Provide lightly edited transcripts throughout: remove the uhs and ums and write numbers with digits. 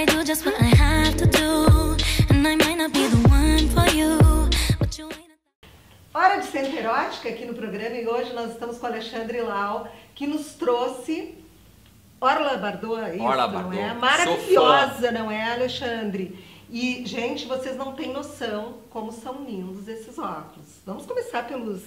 I do just what I have to do, and I might not be the one for you, but you ain't. Hora de Centro Erótica aqui no programa, e hoje nós estamos com o Alexandre Lau, que nos trouxe Orla Bardot, isso, Orla não Bardot. é? Maravilhosa, não é, Alexandre? E, gente, vocês não têm noção como são lindos esses óculos. Vamos começar pelos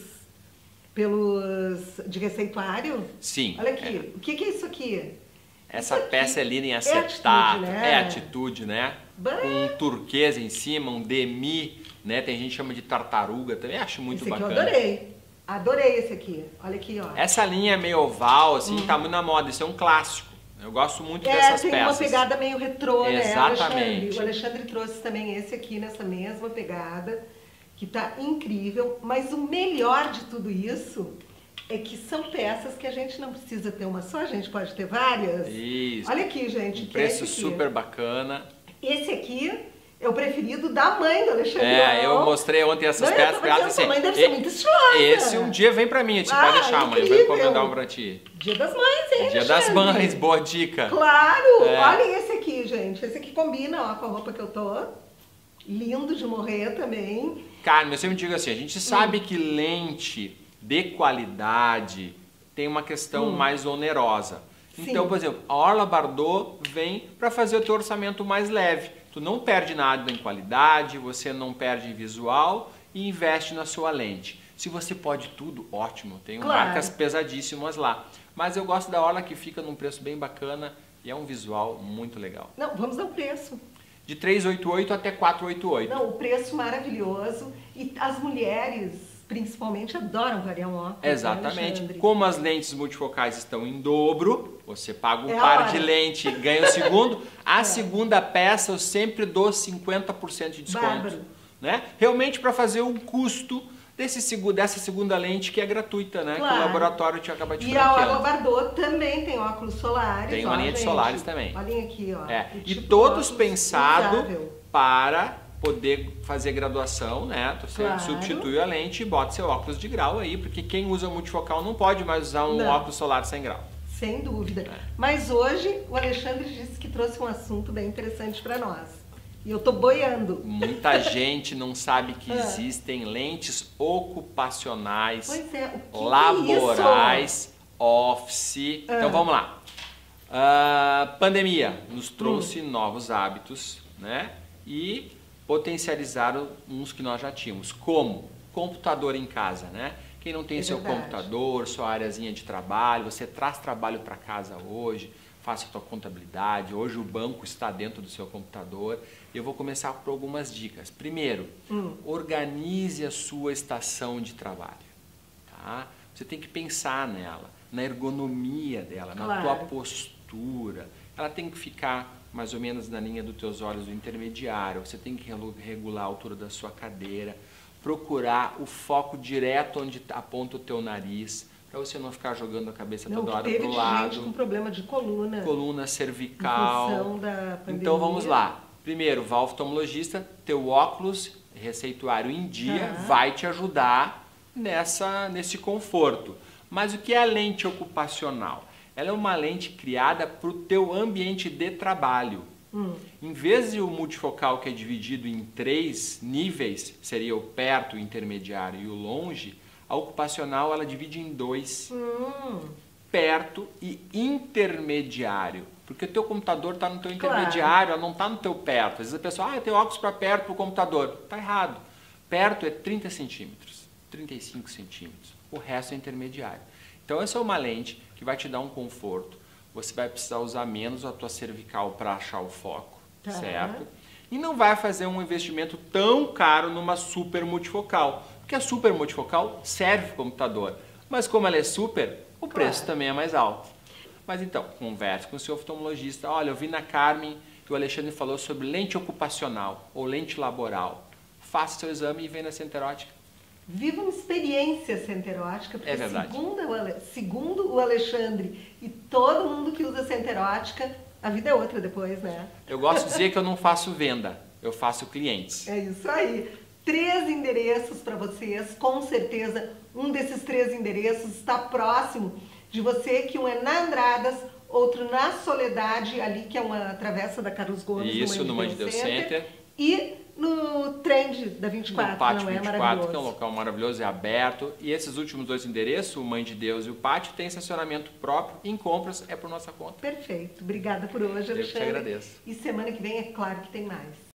de receituário? Sim. Olha aqui, o que é isso aqui? Essa Isso aqui peça é linda em atitude, acetato, né? é atitude, né? Bah. Com um turquesa em cima, um demi, né? Tem gente que chama de tartaruga, também acho muito Esse aqui bacana. eu adorei. Adorei esse aqui. Olha aqui, ó. Essa linha é meio oval, assim, tá muito na moda. Isso é um clássico. Eu gosto muito dessas tem peças. uma pegada meio retrô, né, Exatamente. Alexandre? O Alexandre trouxe também esse aqui nessa mesma pegada, que tá incrível. Mas o melhor de tudo isso é que são peças que a gente não precisa ter uma só, a gente pode ter várias. Isso. Olha aqui, gente. Um que é preço esse aqui. super bacana. Esse aqui é o preferido da mãe do Alexandre. É, eu Lau. mostrei ontem essas Não, eu peças. tava Peças dizendo, assim, sua mãe deve ser muito estilosa. esse um dia vem pra mim, a gente pode deixar, mãe. Vou incrível. encomendar um pra ti. Dia das Mães, hein, Dia das Alexandre? Mães, boa dica. Claro! É. Olha esse aqui, gente. Esse aqui combina, ó, com a roupa que eu tô. Lindo de morrer também. Carmen, eu sempre digo assim, a gente sabe que lente de qualidade tem uma questão mais onerosa. Sim. Então, por exemplo, a Orla Bardot vem para fazer o teu orçamento mais leve. Tu não perde nada em qualidade, você não perde em visual e investe na sua lente. Se você pode tudo, ótimo. Tem Claro. marcas pesadíssimas lá. Mas eu gosto da Orla que fica num preço bem bacana e é um visual muito legal. Não, vamos dar o preço. De 388 até 488. Não, o preço maravilhoso. E as mulheres, principalmente, adoram variar um óculos. né, Exatamente. Alexandre? Como as lentes multifocais estão em dobro, você paga um É a par hora. de lente e ganha o segundo. A segunda peça eu sempre dou 50% de desconto. Bárbaro. Né? Realmente para fazer um custo dessa segunda lente que é gratuita, né? Claro. Que o laboratório te acaba te E a Orla franqueando. Bardot também tem óculos solares. Tem uma ó, linha de gente. solares também. Olhem aqui, ó. É. O E tipo de todos óculos pensados usável. para poder fazer graduação, né? Você Claro. substitui a lente e bota seu óculos de grau aí, porque quem usa multifocal não pode mais usar um Não. óculos solar sem grau. Sem dúvida. É. Mas hoje o Alexandre disse que trouxe um assunto bem interessante para nós. E eu tô boiando. Muita gente não sabe que É. existem lentes ocupacionais, Pois é, o que laborais, office. É. Então vamos lá. A pandemia nos trouxe novos hábitos, né? E potencializaram uns que nós já tínhamos, como computador em casa, né? Quem não tem É seu verdade. computador, sua areazinha de trabalho, você traz trabalho para casa hoje, faça a tua contabilidade, hoje o banco está dentro do seu computador. Eu vou começar por algumas dicas. Primeiro, organize a sua estação de trabalho. Tá? Você tem que pensar nela, na ergonomia dela, na Claro. tua postura. Ela tem que ficar mais ou menos na linha dos teus olhos do intermediário. Você tem que regular a altura da sua cadeira, procurar o foco direto onde aponta o teu nariz, para você não ficar jogando a cabeça Não, toda que hora teve para o gente lado. com problema de coluna. Coluna cervical. Em função da pandemia. Então vamos lá. Primeiro, vá ao oftalmologista, teu óculos receituário em dia Tá. vai te ajudar nesse conforto. Mas o que é a lente ocupacional? Ela é uma lente criada para o teu ambiente de trabalho. Em vez de o multifocal que é dividido em 3 níveis, seria o perto, o intermediário e o longe, a ocupacional ela divide em 2. Perto e intermediário. Porque o teu computador está no teu intermediário, ela não está no teu perto. Às vezes a pessoa, eu tenho óculos para perto para o computador. Está errado. Perto é 30 centímetros, 35 centímetros. O resto é intermediário. Então essa é uma lente que vai te dar um conforto. Você vai precisar usar menos a tua cervical para achar o foco, Tá. certo? E não vai fazer um investimento tão caro numa super multifocal. Porque a super multifocal serve para o computador. Mas como ela é super, o preço também é mais alto. Mas então, converse com o seu oftalmologista. Olha, eu vi na Carmen que o Alexandre falou sobre lente ocupacional ou lente laboral. Faça seu exame e venha na Centro Erótica. Viva uma experiência Centro Erótica, porque É verdade. segundo o Alexandre e todo mundo que usa Centro Erótica, a vida é outra depois, né? Eu gosto de dizer que eu não faço venda, eu faço clientes. É isso aí. 3 endereços para vocês, com certeza um desses 3 endereços está próximo de você, que um é na Andradas, outro na Soledade, ali que é uma travessa da Carlos Gomes, Isso, no Mãe de Deus Center. E no Trend da 24, no Pátio não é 24, maravilhoso? que é um local maravilhoso, é aberto. E esses últimos 2 endereços, o Mãe de Deus e o Pátio, tem estacionamento próprio. Em compras é por nossa conta. Perfeito. Obrigada por hoje, Alexandre. Eu que te agradeço. E semana que vem, é claro que tem mais.